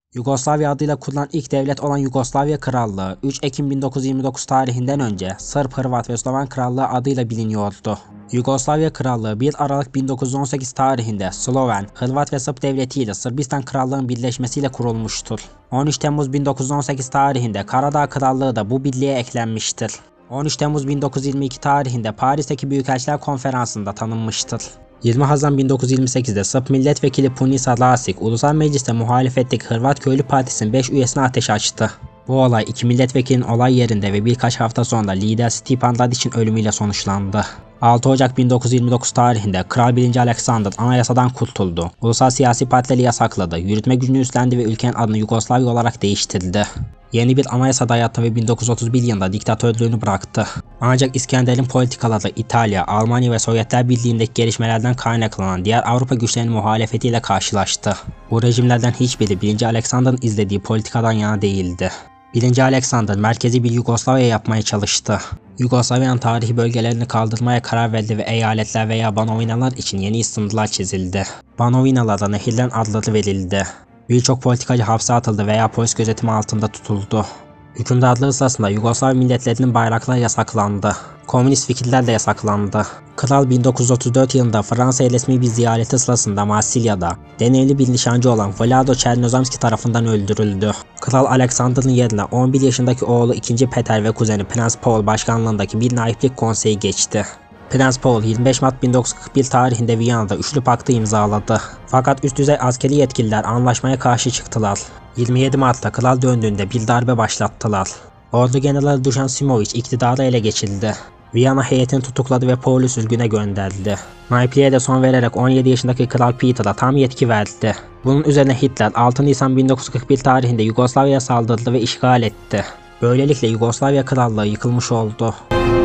Yugoslavya adıyla kurulan ilk devlet olan Yugoslavya Krallığı 3 Ekim 1929 tarihinden önce Sırp, Hırvat ve Sloven Krallığı adıyla biliniyordu. Yugoslavya Krallığı 1 Aralık 1918 tarihinde Sloven, Hırvat ve Sırp devleti ile Sırbistan Krallığı'nın birleşmesiyle kurulmuştur. 13 Temmuz 1918 tarihinde Karadağ Krallığı da bu birliğe eklenmiştir. 13 Temmuz 1922 tarihinde Paris'teki Büyükelçiler Konferansı'nda tanınmıştır. 20 Haziran 1928'de Sırp Milletvekili Punisa Rasic, Ulusal Meclis'te muhalefetteki Hırvat Köylü Partisi'nin 5 üyesine ateş açtı. Bu olay iki milletvekilinin olay yerinde ve birkaç hafta sonra lider Stipan Radic'in ölümüyle sonuçlandı. 6 Ocak 1929 tarihinde Kral 1. Alexander anayasadan kurtuldu. Ulusal siyasi partileri yasakladı, yürütme gücünü üstlendi ve ülkenin adını Yugoslavya olarak değiştirdi. Yeni bir anayasa dayattı ve 1931 yılında diktatörlüğünü bıraktı. Ancak İskender'in politikaları İtalya, Almanya ve Sovyetler Birliği'ndeki gelişmelerden kaynaklanan diğer Avrupa güçlerinin muhalefetiyle karşılaştı. Bu rejimlerden hiçbiri 1. Alexander'ın izlediği politikadan yana değildi. 1. Alexander merkezi bir Yugoslavya yapmaya çalıştı. Yugoslavya'nın tarihi bölgelerini kaldırmaya karar verdi ve eyaletler veya Banovinalar için yeni sınırlar çizildi. Banovinalara nehirlerin adları verildi. Birçok politikacı hapse atıldı veya polis gözetimi altında tutuldu. Hükümdarlığı sırasında Yugoslav milletlerinin bayrakları yasaklandı. Komünist fikirler de yasaklandı. Kral 1934 yılında Fransa'ya resmi bir ziyareti sırasında Marsilya'da deneyimli bir nişancı olan Vlado Chernozemski tarafından öldürüldü. Kral Alexander'ın yerine 11 yaşındaki oğlu 2. Peter ve kuzeni Prens Paul başkanlığındaki bir naiplik konseyi geçti. Prens Paul 25 Mart 1941 tarihinde Viyana'da Üçlü Paktı imzaladı. Fakat üst düzey askeri yetkililer anlaşmaya karşı çıktılar. 27 Mart'ta kral döndüğünde bir darbe başlattılar. Ordu Generali Dušan Simović iktidarı ele geçirdi. Viyana heyetini tutukladı ve Paul'u sürgüne gönderdi. Naipliğe de son vererek 17 yaşındaki Kral Peter'a tam yetki verdi. Bunun üzerine Hitler 6 Nisan 1941 tarihinde Yugoslavya'ya saldırdı ve işgal etti. Böylelikle Yugoslavya Krallığı yıkılmış oldu.